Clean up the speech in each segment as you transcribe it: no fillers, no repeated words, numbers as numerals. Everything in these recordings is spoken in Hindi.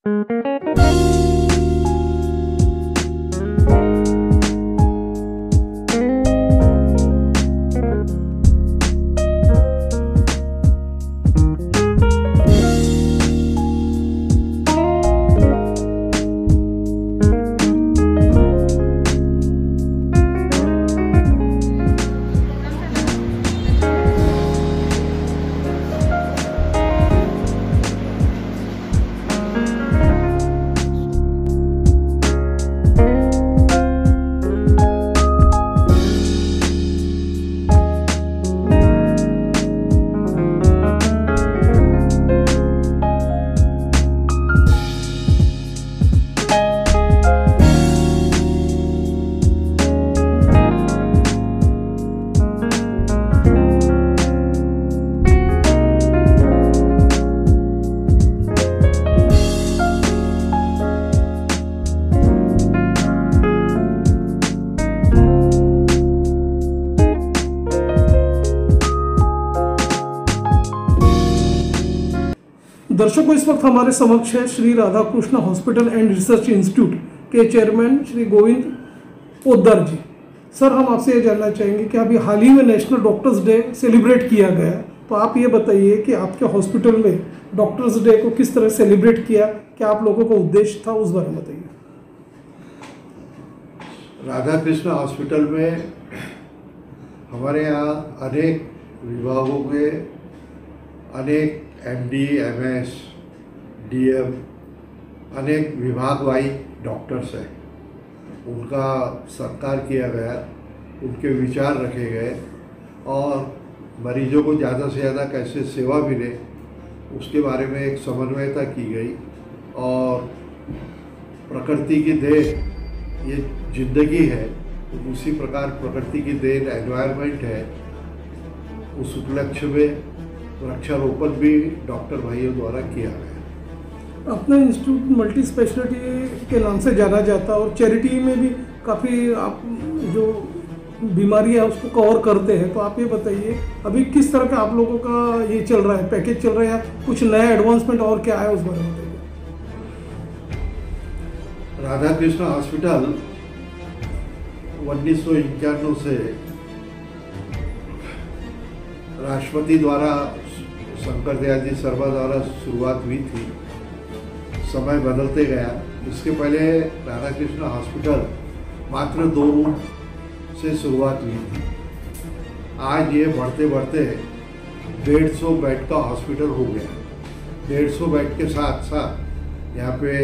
दर्शकों, इस वक्त हमारे समक्ष है Shri Radhakrishna hospital and research institute के चेयरमैन श्री गोविंद पोद्दार जी। सर, हम आपसे ये जानना चाहेंगे कि अभी हाल ही में नेशनल डॉक्टर्स डे सेलिब्रेट किया गया, तो आप ये बताइए कि आपके हॉस्पिटल में डॉक्टर्स डे को किस तरह सेलिब्रेट किया, क्या आप लोगों का उद्देश्य था, उस बारे में बताइए। राधाकृष्ण हॉस्पिटल में हमारे यहाँ अनेक विभागों के अनेक MD, MS, DM अनेक विभागवाई डॉक्टर्स हैं। उनका सत्कार किया गया, उनके विचार रखे गए और मरीजों को ज़्यादा से ज़्यादा कैसे सेवा मिले उसके बारे में एक समन्वयता की गई। और प्रकृति की देन ये जिंदगी है, उसी प्रकार प्रकृति की देन एनवायरनमेंट है। उस उपलक्ष्य में वृक्षारोपण भी डॉक्टर भाइयों द्वारा किया गया। अपना इंस्टीट्यूट मल्टी स्पेशलिटी के नाम से जाना जाता है और चैरिटी में भी काफ़ी आप जो बीमारी है उसको कवर करते हैं, तो आप ये बताइए अभी किस तरह का आप लोगों का ये चल रहा है, पैकेज चल रहा है या कुछ नया एडवांसमेंट और क्या है, उस बारे में बताइए। राधाकृष्ण हॉस्पिटल 1991 से राष्ट्रपति द्वारा शंकर दयाल जी शर्मा द्वारा शुरुआत हुई थी। समय बदलते गया। इसके पहले राधाकृष्ण हॉस्पिटल मात्र 2 रूम से शुरुआत हुई थी। आज ये बढ़ते बढ़ते 150 बेड का हॉस्पिटल हो गया। 150 बेड के साथ साथ यहाँ पे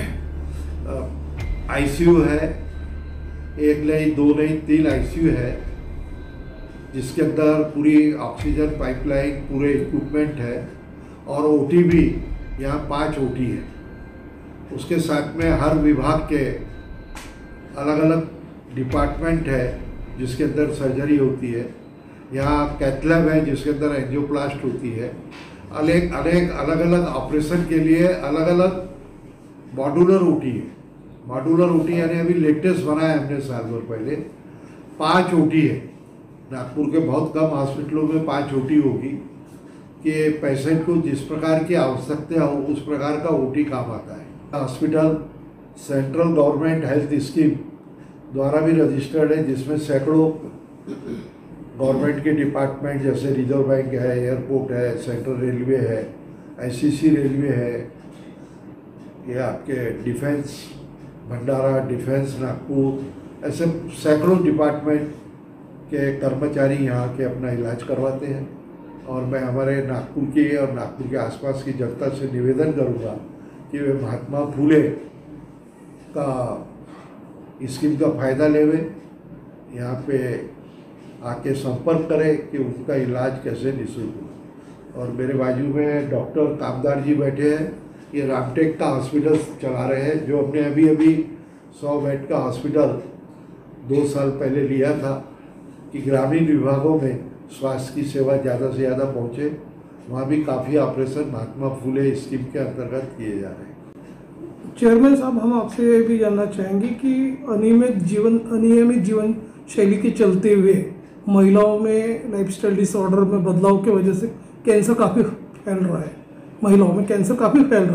ICU है, 1 नहीं 2 नहीं 3 ICU है, जिसके अंदर पूरी ऑक्सीजन पाइपलाइन, पूरे इक्विपमेंट है और OT भी यहाँ 5 OT है। उसके साथ में हर विभाग के अलग अलग डिपार्टमेंट है जिसके अंदर सर्जरी होती है। यहाँ कैथ लैब है जिसके अंदर एंजियोप्लास्ट होती है। अनेक अलग अलग ऑपरेशन के लिए अलग अलग मॉड्यूलर OT है। मॉड्यूलर OT यानी अभी लेटेस्ट बनाया हमने साल भर पहले। 5 OT है। नागपुर के बहुत कम हॉस्पिटलों में 5 OT होगी कि पेशेंट को जिस प्रकार की आवश्यकता हो उस प्रकार का OT काम आता है। Hospital central government health scheme द्वारा भी रजिस्टर्ड है, जिसमें सैकड़ों गवर्नमेंट के डिपार्टमेंट जैसे रिजर्व बैंक है, एयरपोर्ट है, सेंट्रल रेलवे है, ICC रेलवे है, ये आपके डिफेंस भंडारा, डिफेंस नागपुर, ऐसे सैकड़ों डिपार्टमेंट के कर्मचारी यहाँ के अपना इलाज करवाते हैं। और मैं हमारे नागपुर की और नागपुर के आसपास की जनता से निवेदन करूँगा कि वे महात्मा फुले का स्कीम का फ़ायदा लेवे, यहाँ पे आके संपर्क करें कि उनका इलाज कैसे निःशुल्क हो। और मेरे बाजू में डॉक्टर कामदार जी बैठे हैं, ये रामटेक का हॉस्पिटल चला रहे हैं, जो हमने अभी 100 बेड का हॉस्पिटल 2 साल पहले लिया था कि ग्रामीण विभागों में स्वास्थ्य की सेवा ज़्यादा से ज़्यादा पहुँचे। वहाँ भी काफ़ी ऑपरेशन महात्मा फुले स्कीम के अंतर्गत किए जा रहे हैं। चेयरमैन साहब, हम आपसे ये भी जानना चाहेंगे कि अनियमित जीवन शैली के चलते हुए महिलाओं में लाइफस्टाइल डिसऑर्डर में बदलाव की वजह से कैंसर काफ़ी फैल रहा है। महिलाओं में कैंसर काफ़ी फैल रहा है,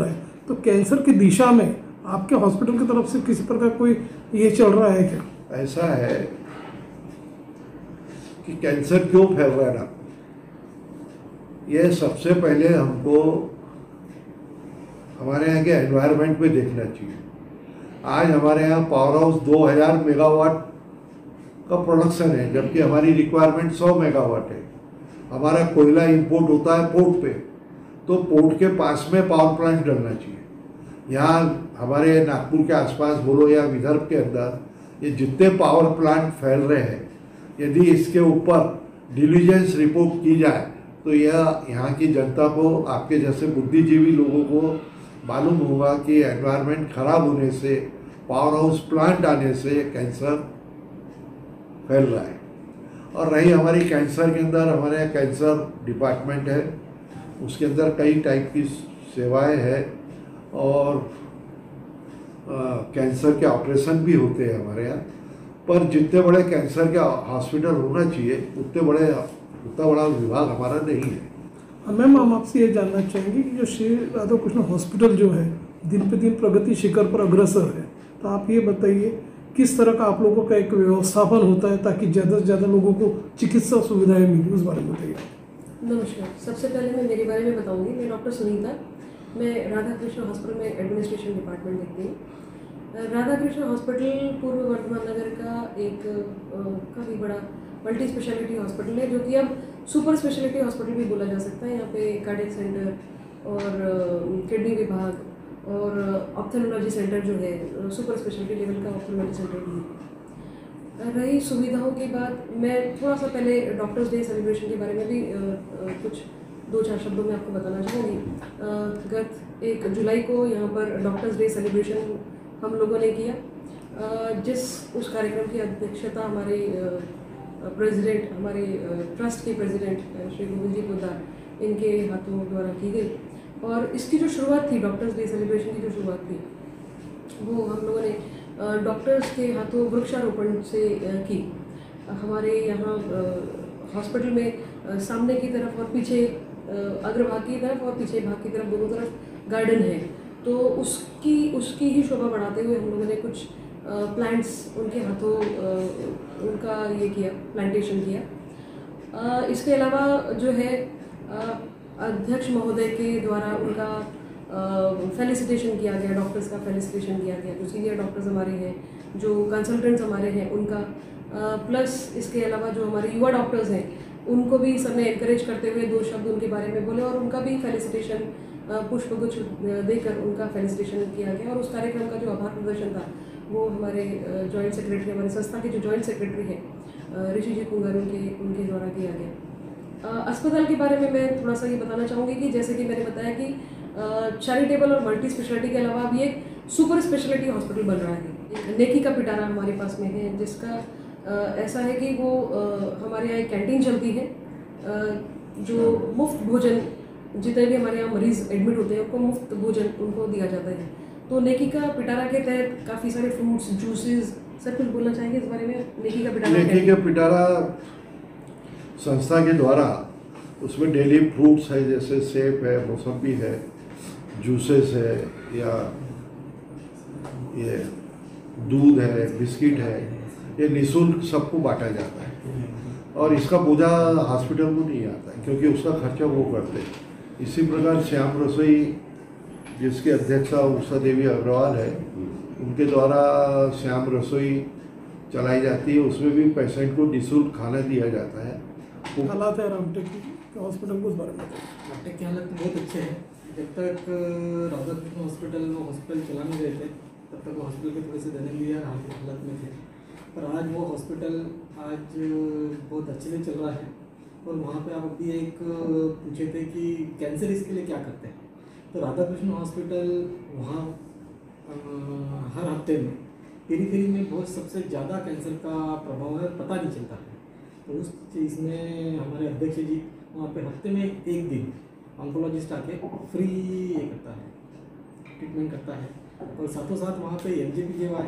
तो कैंसर की दिशा में आपके हॉस्पिटल की तरफ से किसी प्रकार कोई ये चल रहा है क्या? ऐसा है कि कैंसर क्यों फैल रहा है ना, ये सबसे पहले हमको हमारे यहाँ के एनवायरनमेंट पे देखना चाहिए। आज हमारे यहाँ पावर हाउस 2000 मेगावाट का प्रोडक्शन है, जबकि हमारी रिक्वायरमेंट 100 मेगावाट है। हमारा कोयला इंपोर्ट होता है पोर्ट पे, तो पोर्ट के पास में पावर प्लांट डलना चाहिए। यहाँ हमारे नागपुर के आसपास बोलो या विदर्भ के अंदर ये जितने पावर प्लांट फैल रहे हैं, यदि इसके ऊपर डिलीजेंस रिपोर्ट की जाए तो यह यहाँ की जनता को, आपके जैसे बुद्धिजीवी लोगों को मालूम होगा कि एनवायरनमेंट खराब होने से, पावर हाउस प्लांट आने से कैंसर फैल रहा है। और रही हमारी कैंसर के अंदर, हमारे यहाँ कैंसर डिपार्टमेंट है, उसके अंदर कई टाइप की सेवाएं हैं और कैंसर के ऑपरेशन भी होते हैं हमारे यहाँ। पर जितने बड़े कैंसर के हॉस्पिटल होना चाहिए उतना बड़ा विभाग हमारा नहीं है। मैम, हम आपसे ये जानना चाहेंगे कि जो श्री राधा कृष्ण हॉस्पिटल जो है दिन पे दिन प्रगति शिखर पर अग्रसर है, तो आप ये बताइए किस तरह का आप लोगों का एक व्यवस्थापन होता है ताकि ज़्यादा से ज़्यादा लोगों को चिकित्सा सुविधाएं मिली, उस बारे में बताइए। नमस्कार। सबसे पहले मैं मेरे बारे में बताऊंगी। मैं डॉक्टर सुनीता, मैं राधा कृष्ण हॉस्पिटल में एडमिनिस्ट्रेशन डिपार्टमेंट देखती हूँ। राधा कृष्ण हॉस्पिटल पूर्व वर्धमान नगर का एक काफ़ी बड़ा मल्टी स्पेशलिटी हॉस्पिटल है, जो कि अब सुपर स्पेशलिटी हॉस्पिटल भी बोला जा सकता है। यहाँ पे कार्डियक सेंटर और किडनी विभाग और ऑप्थेल्मोलॉजी सेंटर जो है, सुपर स्पेशलिटी लेवल का ऑप्थेल्मोलॉजी सेंटर भी है। रही सुविधाओं की बात, मैं थोड़ा सा पहले डॉक्टर्स डे सेलिब्रेशन के बारे में भी कुछ 2-4 शब्दों में आपको बताना चाहूँगी। गत 1 जुलाई को यहाँ पर डॉक्टर्स डे सेलिब्रेशन हम लोगों ने किया, उस कार्यक्रम की अध्यक्षता हमारे प्रेसिडेंट, हमारे ट्रस्ट के प्रेसिडेंट श्री गोविंद जी पोद्दार, इनके हाथों द्वारा की गई। और इसकी जो शुरुआत थी, डॉक्टर्स डे सेलिब्रेशन की जो शुरुआत थी, वो हम लोगों ने डॉक्टर्स के हाथों वृक्षारोपण से की। हमारे यहाँ हॉस्पिटल में सामने की तरफ और पीछे, अग्रभाग की तरफ और पीछे भाग की तरफ, दोनों तरफ गार्डन है, तो उसकी ही शोभा बढ़ाते हुए हम लोगों ने कुछ प्लांट्स उनके हाथों उनका ये किया, प्लांटेशन किया। इसके अलावा जो है अध्यक्ष महोदय के द्वारा उनका फेलिसिटेशन किया गया, डॉक्टर्स का फेलिसिटेशन किया गया, जो सीनियर डॉक्टर्स हमारे हैं, जो कंसल्टेंट्स हमारे हैं उनका, प्लस इसके अलावा जो हमारे युवा डॉक्टर्स हैं उनको भी सबने एनकरेज करते हुए 2 शब्द उनके बारे में बोले और उनका भी फेलिसिटेशन, पुष्पगुच्छ देकर उनका फेलिसिटेशन किया गया। और उस कार्यक्रम का जो आभार प्रदर्शन था वो हमारे जॉइंट सेक्रेटरी, हमारे संस्था के जो जॉइंट सेक्रेटरी हैं ऋषि जी कुंगर, उनके द्वारा किया गया। अस्पताल के बारे में मैं थोड़ा सा ये बताना चाहूँगी कि जैसे कि मैंने बताया कि चैरिटेबल और मल्टी स्पेशलिटी के अलावा भी एक सुपर स्पेशलिटी हॉस्पिटल बन रहा है। नेकी का पिटारा हमारे पास में है, जिसका ऐसा है कि वो हमारे यहाँ एक कैंटीन चलती है, जो मुफ्त भोजन, जितने भी हमारे यहाँ मरीज एडमिट होते हैं उनको मुफ्त भोजन उनको दिया जाता है। तो नेकी का पिटारा के तहत काफ़ी सारे फ्रूट्स, जूसेस, सर कुछ बोलना चाहेंगे इस बारे में? नेकी का पिटारा संस्था के द्वारा, उसमें डेली फ्रूट्स है, जैसे सेब है, मौसम्बी है, जूसेस है, या ये दूध है, बिस्किट है, ये निःशुल्क सबको बांटा जाता है। और इसका बोझा हॉस्पिटल को नहीं आता है, क्योंकि उसका खर्चा वो करते हैं। इसी प्रकार श्याम रसोई, जिसकी अध्यक्षा उषा देवी अग्रवाल है, उनके द्वारा श्याम रसोई चलाई जाती है, उसमें भी पेशेंट को निःशुल्क खाना दिया जाता है। हालात है रामटेक के हॉस्पिटल को, उस बारे में? रामटेक के हालत बहुत अच्छे हैं। जब तक राधा कृष्ण हॉस्पिटल चला नहीं रहे थे, तब तक वो हॉस्पिटल के थोड़े से दयनीय हालत में थे, पर आज वो हॉस्पिटल आज बहुत अच्छे से चल रहा है। और वहाँ पे आप अभी एक पूछे थे कि कैंसर इसके लिए क्या करते हैं, तो राधा कृष्ण हॉस्पिटल वहाँ हर हफ्ते में पेरीफेरी में बहुत सबसे ज़्यादा कैंसर का प्रभाव है, पता नहीं चलता है। तो उस चीज़ में हमारे अध्यक्ष जी वहाँ पे हफ्ते में 1 दिन ऑन्कोलॉजिस्ट आके फ्री ये करता है, ट्रीटमेंट करता है। और साथों साथ वहाँ पे MJPJY,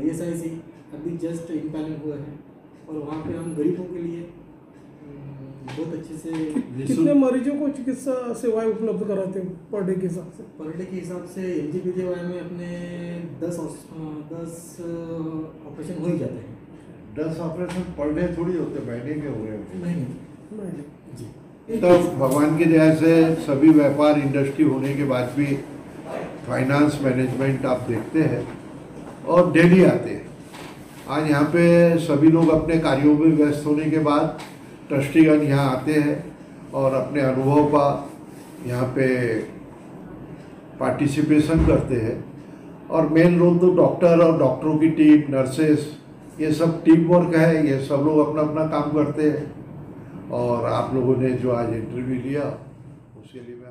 ESIC अभी जस्ट इम्पैनल हुए हैं, और वहाँ पे हम गरीबों के लिए बहुत अच्छे से कितने मरीजों को चिकित्सा सेवाएं उपलब्ध कराते हैं पर डे के हिसाब से? पर डे के हिसाब से एलजीबीटीवाई में अपने 10 ऑपरेशन हो ही जाते हैं। 10 ऑपरेशन पर डे थोड़ी होते, महीने के हुए हैं। नहीं जी। तो भगवान की दया से सभी व्यापार इंडस्ट्री होने के बाद भी फाइनेंस मैनेजमेंट आप देखते हैं और डेली आते हैं। आज यहाँ पे सभी लोग अपने कार्यों में व्यस्त होने के बाद ट्रस्टीगण यहाँ आते हैं और अपने अनुभव का यहाँ पे पार्टिसिपेशन करते हैं। और मेन रोल तो डॉक्टर और डॉक्टरों की टीम, नर्सेस, ये सब टीम वर्क है। ये सब लोग अपना अपना काम करते हैं। और आप लोगों ने जो आज इंटरव्यू लिया उसके लिए